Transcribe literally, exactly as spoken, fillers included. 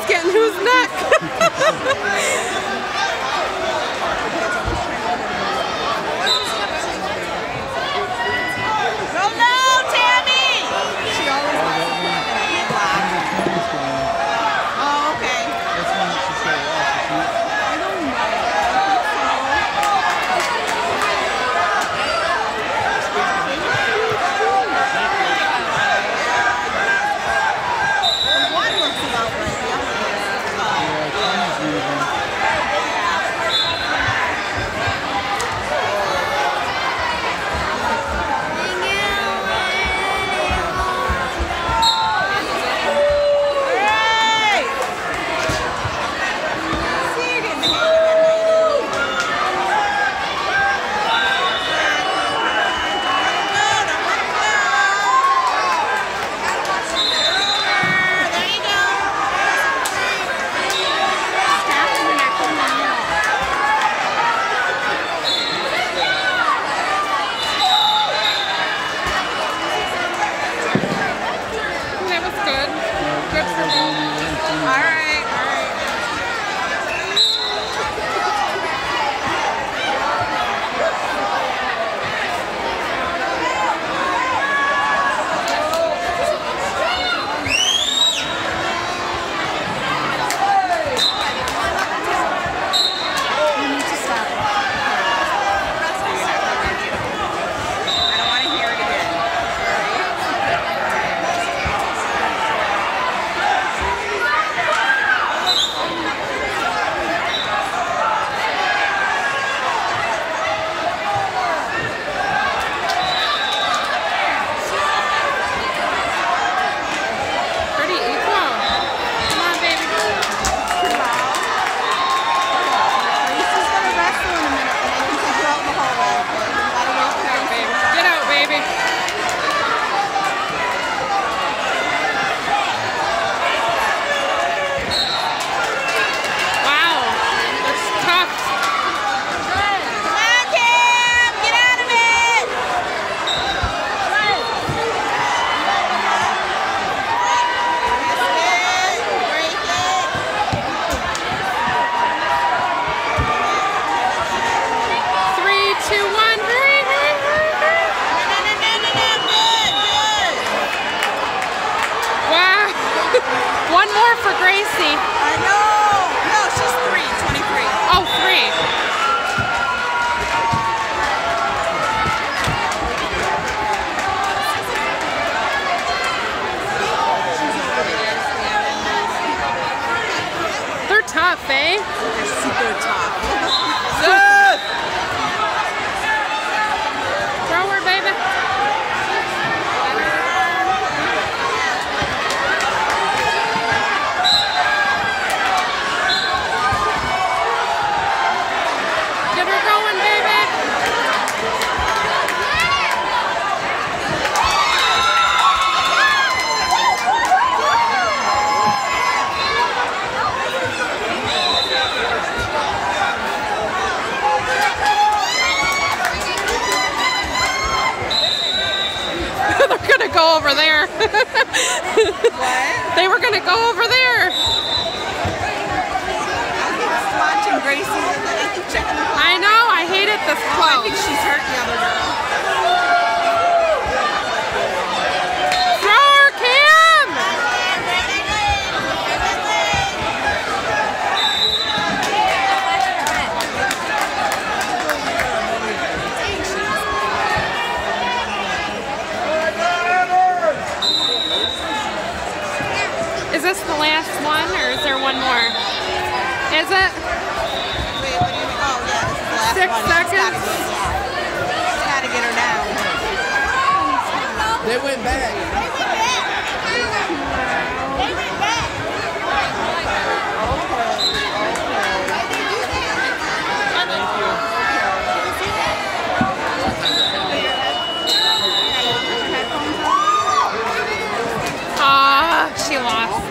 who's getting whose neck. One more for Gracie. I know. No, she's three, twenty-three. Oh, three. They're tough, eh? They're super tough. Throw her, baby. Go over there. What? They were gonna go over there. Watching Gracie. I know. I hate it this close. I think she's hurt the other girl. Throw her, Cam. Is this the last one, or is there one more? Is it? Wait, what do you mean? Oh, yeah, this is the last Six one. seconds? Just gotta get her down. They went back. They went back. They went back. Ah, she lost.